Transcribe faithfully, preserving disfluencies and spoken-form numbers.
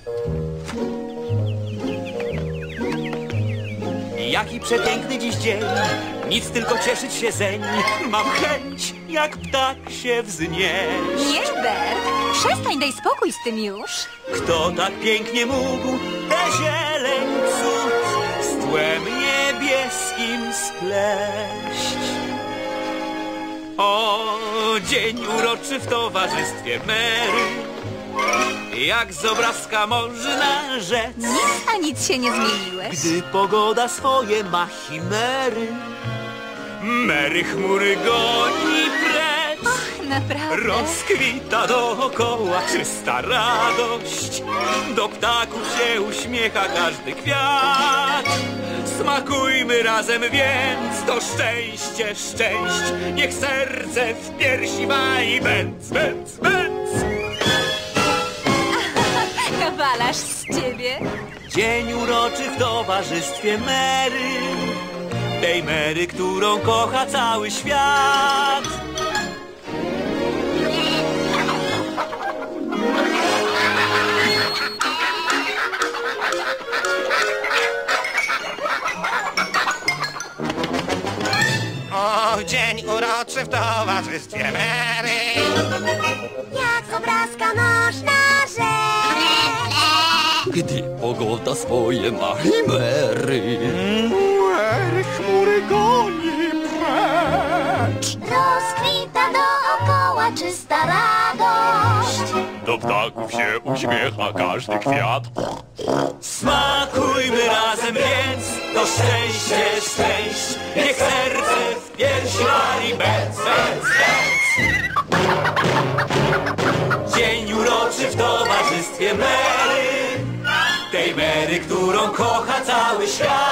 Jaki przepiękny dziś dzień, nic tylko cieszyć się zeń. Mam chęć, jak ptak się wznieść. Nie, Bert, przestań, daj spokój z tym już. Kto tak pięknie mógł tę zieleń cud z tłem niebieskim spleść? O, dzień uroczy w towarzystwie Mary, jak z obrazka można rzec. Nic a nic się nie zmieniłeś. Gdy pogoda swoje ma chimery, Mary chmury goni precz. Och, naprawdę. Rozkwita dookoła czysta radość, do ptaków się uśmiecha każdy kwiat. Smakujmy razem więc to szczęście, szczęść, niech serce w piersi ma i bęc, bęc, bęc. Kawalarz z ciebie. Dzień uroczy w towarzystwie Mary, tej Mary, którą kocha cały świat. O, dzień uroczy w towarzystwie Mary, Jak z obrazka można rzec. Gdy pogoda swoje ma chimery. Mary chmury goni precz. Rozkwita dookoła czysta radość. Do ptaków się uśmiecha każdy kwiat. Smakujmy razem więc to szczęście, szczęść, niech serce w piersi ma i bęc, bęc, bęc. Dzień uroczy w towarzystwie Mary, tej Mary, którą kocha cały świat.